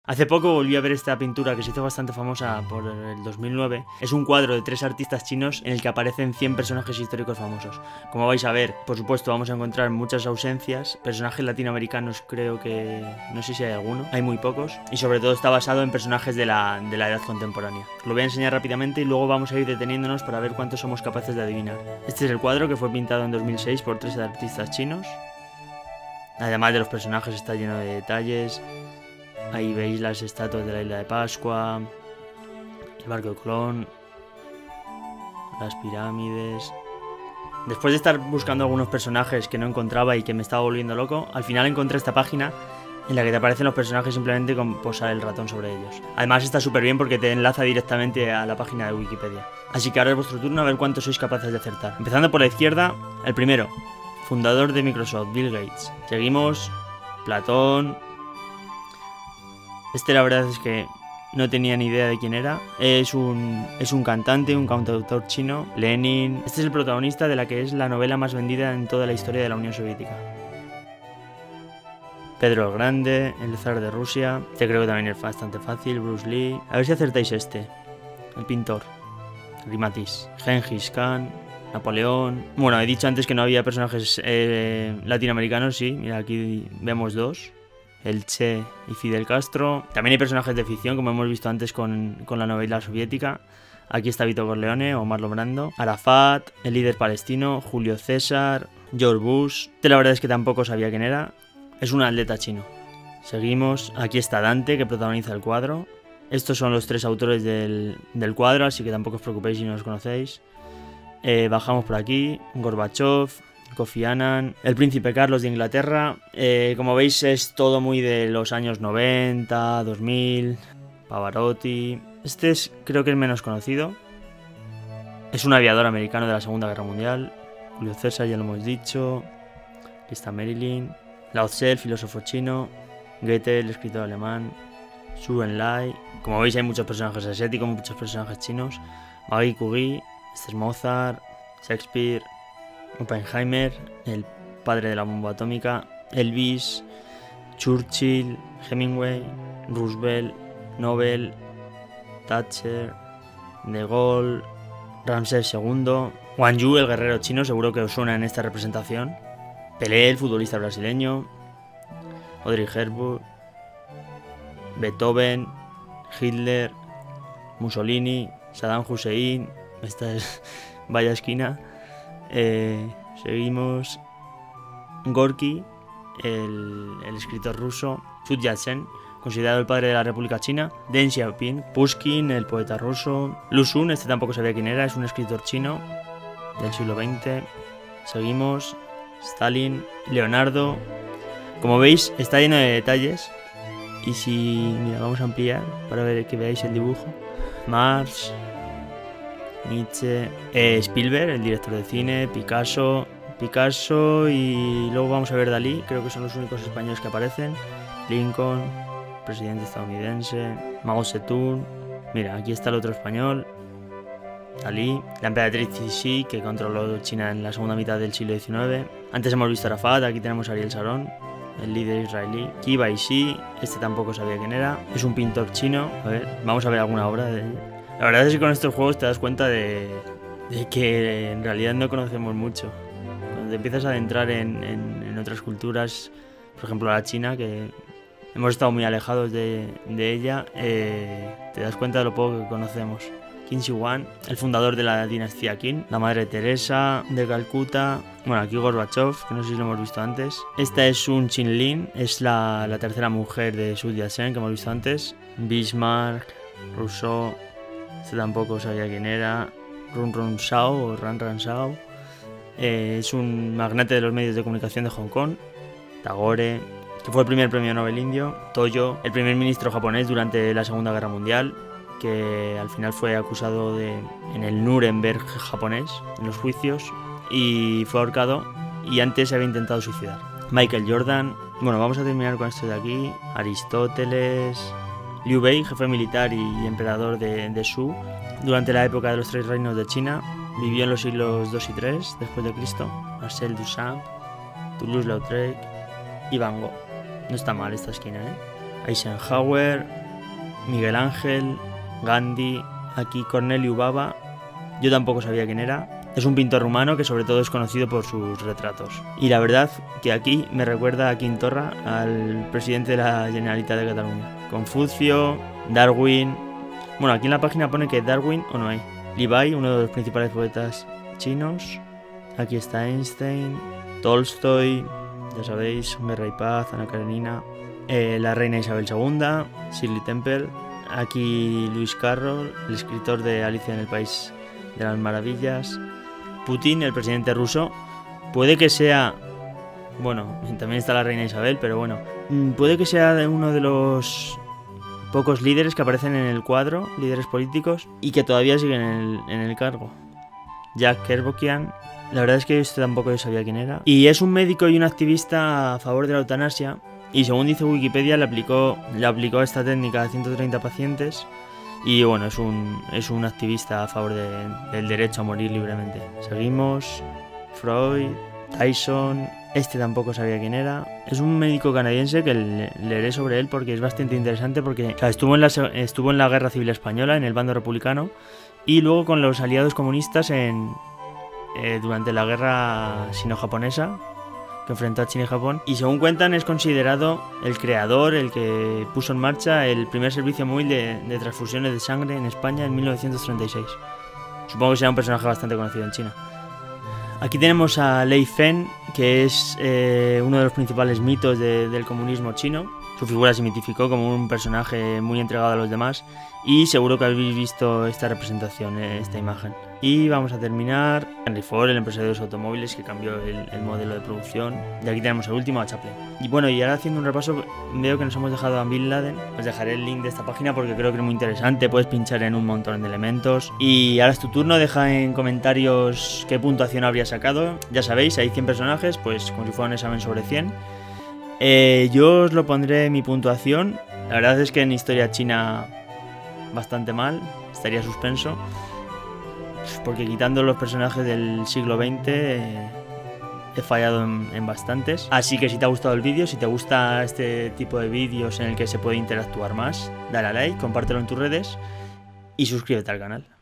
Hace poco volví a ver esta pintura que se hizo bastante famosa por el 2009. Es un cuadro de 3 artistas chinos en el que aparecen 100 personajes históricos famosos. Como vais a ver, por supuesto vamos a encontrar muchas ausencias. Personajes latinoamericanos creo que... no sé si hay alguno. Hay muy pocos. Y sobre todo está basado en personajes de la edad contemporánea. Os lo voy a enseñar rápidamente y luego vamos a ir deteniéndonos para ver cuántos somos capaces de adivinar. Este es el cuadro que fue pintado en 2006 por 3 artistas chinos. Además de los personajes está lleno de detalles. Ahí veis las estatuas de la isla de Pascua, el barco de Colón, las pirámides. Después de estar buscando algunos personajes que no encontraba y que me estaba volviendo loco, al final encontré esta página en la que te aparecen los personajes simplemente con posar el ratón sobre ellos. Además está súper bien porque te enlaza directamente a la página de Wikipedia. Así que ahora es vuestro turno a ver cuántos sois capaces de acertar. Empezando por la izquierda, el primero, fundador de Microsoft, Bill Gates. Seguimos, Platón. Este la verdad es que no tenía ni idea de quién era. Es un cantante, un cantautor chino, Lenin. Este es el protagonista de la que es la novela más vendida en toda la historia de la Unión Soviética. Pedro el Grande, el zar de Rusia. Este creo que también es bastante fácil, Bruce Lee. A ver si acertáis este. El pintor, Matisse. Gengis Khan, Napoleón. Bueno, he dicho antes que no había personajes latinoamericanos, sí. Mira, aquí vemos dos. El Che y Fidel Castro. También hay personajes de ficción, como hemos visto antes con la novela soviética. Aquí está Vito Corleone o Marlon Brando. Arafat, el líder palestino. Julio César, George Bush. Este la verdad es que tampoco sabía quién era. Es un atleta chino. Seguimos. Aquí está Dante, que protagoniza el cuadro. Estos son los 3 autores del cuadro, así que tampoco os preocupéis si no los conocéis. Bajamos por aquí. Gorbachev, Kofi Annan, el príncipe Carlos de Inglaterra. Como veis es todo muy de los años 90, 2000, Pavarotti. Este creo que es menos conocido. Es un aviador americano de la Segunda Guerra Mundial. Julio César, ya lo hemos dicho. Aquí está Marilyn. Lao Tse, el filósofo chino. Goethe, el escritor alemán. Zhou Enlai. Como veis hay muchos personajes asiáticos, muchos personajes chinos. Marie Curie, este es Mozart, Shakespeare. Oppenheimer, el padre de la bomba atómica, Elvis, Churchill, Hemingway, Roosevelt, Nobel, Thatcher, De Gaulle, Ramsés II, Wang Yu, el guerrero chino, seguro que os suena en esta representación, Pelé, el futbolista brasileño, Audrey Hepburn, Beethoven, Hitler, Mussolini, Saddam Hussein. Esta es vaya esquina. Seguimos. Gorky, el escritor ruso. Sun Yat-sen, considerado el padre de la República China. Deng Xiaoping, Pushkin, el poeta ruso. Lu Xun, este tampoco sabía quién era, es un escritor chino del siglo XX. Seguimos. Stalin, Leonardo. Como veis, está lleno de detalles. Y si... mira, vamos a ampliar para ver que veáis el dibujo. Marx, Nietzsche, Spielberg, el director de cine, Picasso y luego vamos a ver Dalí, creo que son los únicos españoles que aparecen. Lincoln, presidente estadounidense, Mao Zedong. Mira, aquí está el otro español, Dalí, la emperatriz Cixi, que controló China en la segunda mitad del siglo XIX. Antes hemos visto a Arafat, aquí tenemos a Ariel Sharon, el líder israelí. Qi Baishi, este tampoco sabía quién era, es un pintor chino. A ver, vamos a ver alguna obra de él. La verdad es que con estos juegos te das cuenta de que en realidad no conocemos mucho. Cuando te empiezas a adentrar en otras culturas, por ejemplo la China, que hemos estado muy alejados de ella, te das cuenta de lo poco que conocemos. Qin Shi Huang, el fundador de la dinastía Qin, la madre Teresa de Calcuta. Bueno, aquí Gorbachev, que no sé si lo hemos visto antes. Esta es Sun Qinlin, es la tercera mujer de Sun Yat-sen, que hemos visto antes. Bismarck, Rousseau. Este tampoco sabía quién era. Run Run Shao o Ran Ran Shao. Es un magnate de los medios de comunicación de Hong Kong. Tagore, que fue el primer premio Nobel indio. Toyo, el primer ministro japonés durante la Segunda Guerra Mundial, que al final fue acusado en el Nuremberg japonés, en los juicios, y fue ahorcado, y antes se había intentado suicidar. Michael Jordan. Bueno, vamos a terminar con esto de aquí. Aristóteles. Liu Bei, jefe militar y emperador de Shu, durante la época de los 3 reinos de China, vivió en los siglos 2 y 3 después de Cristo. Marcel Duchamp, Toulouse-Lautrec y Van Gogh. No está mal esta esquina, ¿eh? Eisenhower, Miguel Ángel, Gandhi, aquí Corneliu Baba, yo tampoco sabía quién era. Es un pintor rumano que sobre todo es conocido por sus retratos. Y la verdad que aquí me recuerda a Quim Torra, al presidente de la Generalitat de Cataluña. Confucio, Darwin... Bueno, aquí en la página pone que Darwin o no hay. Li Bai, uno de los principales poetas chinos. Aquí está Einstein, Tolstoy, ya sabéis, Guerra y Paz, Ana Karenina, la reina Isabel II, Shirley Temple. Aquí Lewis Carroll, el escritor de Alicia en el País de las Maravillas. Putin, el presidente ruso, puede que sea... Bueno, también está la reina Isabel, pero bueno, puede que sea de uno de los pocos líderes que aparecen en el cuadro, líderes políticos, y que todavía siguen en el cargo. Jack Kevorkian, la verdad es que este tampoco yo sabía quién era. Y es un médico y un activista a favor de la eutanasia, y según dice Wikipedia le aplicó esta técnica a 130 pacientes. Y bueno, es un activista a favor del derecho a morir libremente. Seguimos. Freud, Tyson, este tampoco sabía quién era. Es un médico canadiense que leeré sobre él porque es bastante interesante porque estuvo en la Guerra Civil Española, en el bando republicano, y luego con los aliados comunistas durante la Guerra Sino-Japonesa, que enfrentó a China y Japón, y según cuentan es considerado el creador, el que puso en marcha el primer servicio móvil de transfusiones de sangre en España en 1936. Supongo que será un personaje bastante conocido en China. Aquí tenemos a Lei Fen, que es uno de los principales mitos del comunismo chino. Su figura se mitificó como un personaje muy entregado a los demás y seguro que habéis visto esta representación, esta imagen. Y vamos a terminar. Henry Ford, el empresario de los automóviles que cambió el modelo de producción. Y aquí tenemos el último, a Chaplin. Y bueno, y ahora haciendo un repaso, veo que nos hemos dejado a Bin Laden. Os dejaré el link de esta página porque creo que es muy interesante. Puedes pinchar en un montón de elementos. Y ahora es tu turno, deja en comentarios qué puntuación habría sacado. Ya sabéis, hay 100 personajes, pues como si fuera un examen sobre 100. Yo os lo pondré mi puntuación. La verdad es que en historia china bastante mal, estaría suspenso, porque quitando los personajes del siglo XX he fallado en bastantes. Así que si te ha gustado el vídeo, si te gusta este tipo de vídeos en el que se puede interactuar más, dale a like, compártelo en tus redes y suscríbete al canal.